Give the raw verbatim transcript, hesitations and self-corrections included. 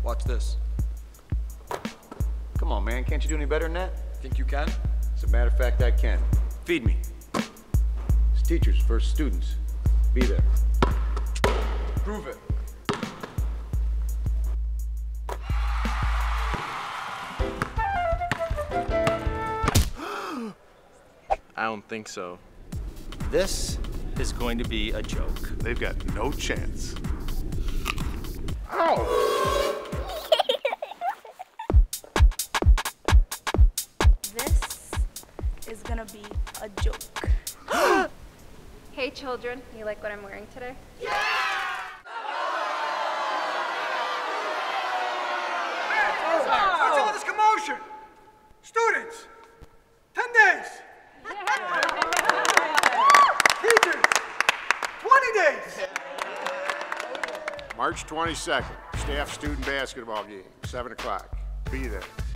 Watch this. Come on, man. Can't you do any better than that? Think you can? As a matter of fact, I can. Feed me. It's teachers versus students. Be there. Prove it. I don't think so. This is going to be a joke. They've got no chance. Ow! This is gonna be a joke. Hey children, you like what I'm wearing today? What's all this commotion? Students! Ten days! Teachers! Twenty days! March twenty-second, staff student basketball game, seven o'clock. Be there.